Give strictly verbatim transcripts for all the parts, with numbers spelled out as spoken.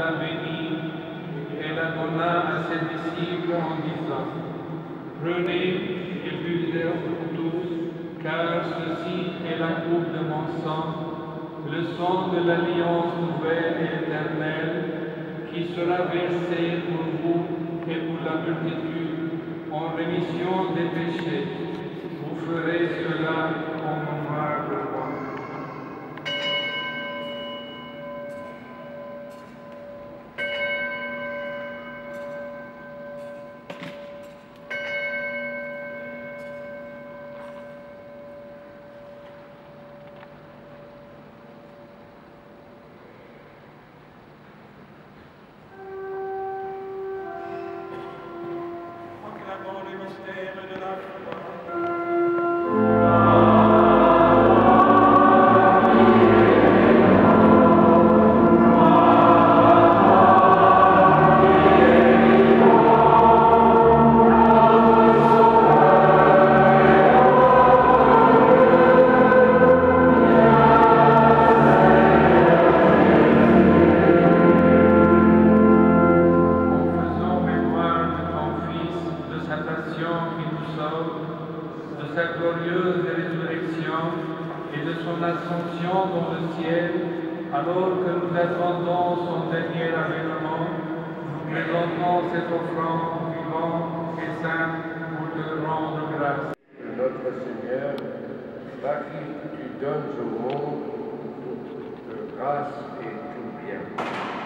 la bénit et la donna à ses disciples en disant: Prenez et buvez-en tous, car ceci est la coupe de mon sang, le sang de l'alliance nouvelle et éternelle, qui sera versé pour vous et pour la multitude en rémission des péchés. Vous ferez cela en mémoire de moi. Proclamons le mystère de la foi. De sa glorieuse résurrection et de son ascension dans le ciel, alors que nous attendons son dernier avènement, nous présentons cette offrande vivante et sainte pour te rendre grâce. Notre Seigneur, par qui tu donnes au monde toute grâce et tout bien.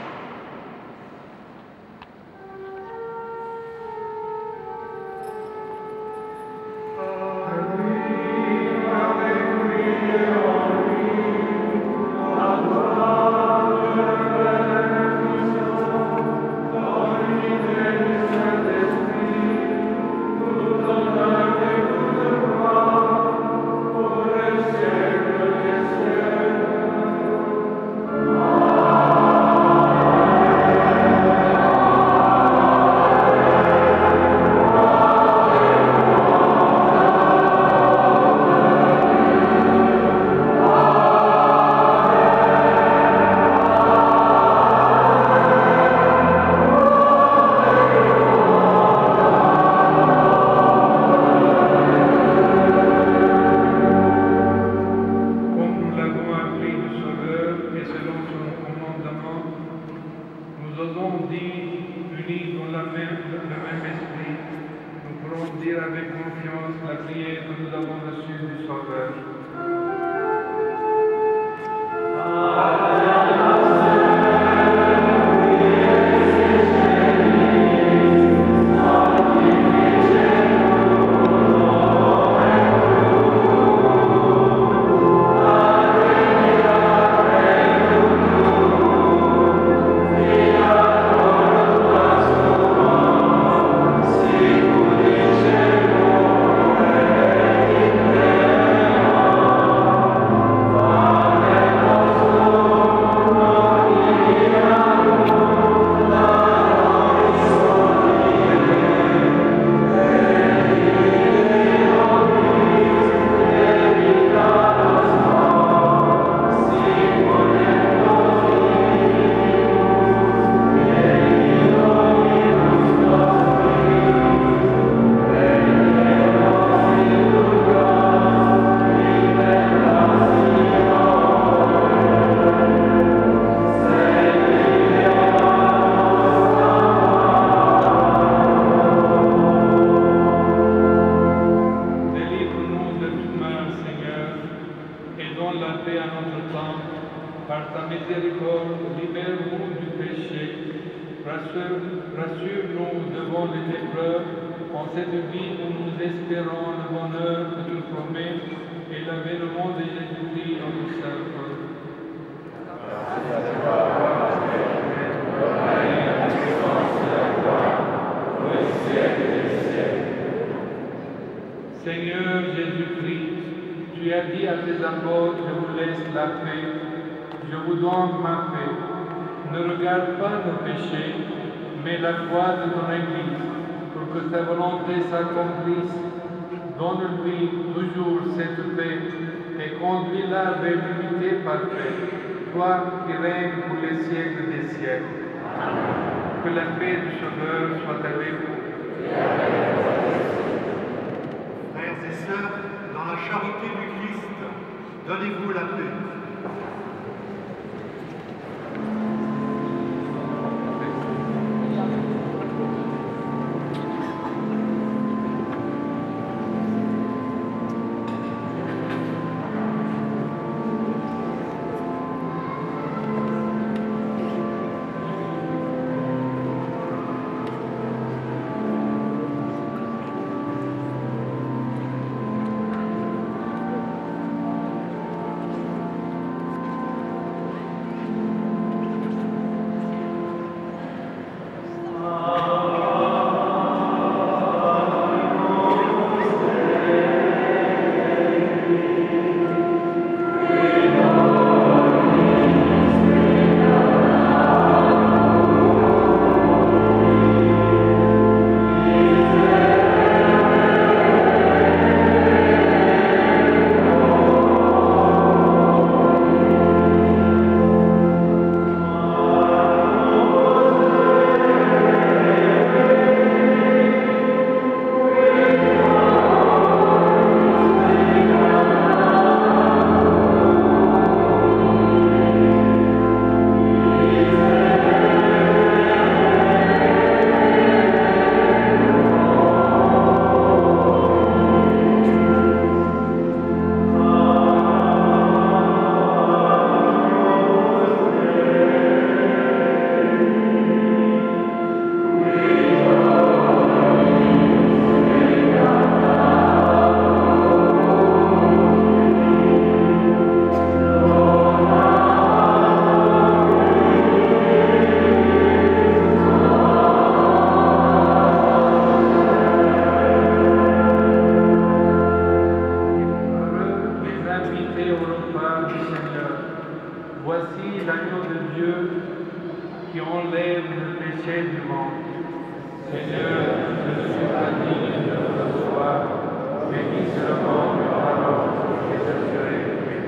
Avec confiance la prière que nous avons reçue du Sauveur. Par ta miséricorde, libère-nous du péché, rassure-nous devant les épreuves, en cette vie où nous espérons le bonheur que tu promets et l'avènement de Jésus-Christ en nous serve. Seigneur Jésus-Christ, tu as dit à tes apôtres, je vous laisse la paix. Je vous donne ma paix. Ne regarde pas nos péchés, mais la foi de ton Église, pour que ta volonté s'accomplisse. Donne-lui toujours cette paix et conduis-la vers l'unité parfaite, toi qui règnes pour les siècles des siècles. Que la paix du Sauveur soit avec vous. Frères et sœurs, dans la charité du Christ, donnez-vous la paix. Voici l'agneau de Dieu qui enlève le péché du monde. Seigneur, je ne suis pas digne de te recevoir, mais dis seulement une parole et je serai guéri.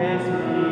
Esprit.